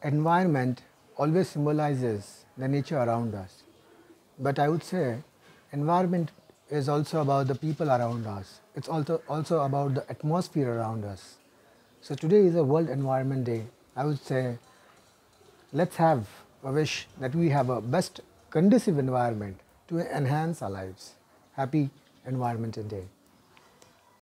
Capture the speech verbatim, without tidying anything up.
environment always symbolizes the nature around us. But I would say environment is also about the people around us. It's also also about the atmosphere around us. So today is a World Environment Day. I would say let's have a wish that we have a best conducive environment to enhance our lives. Happy Environment Day.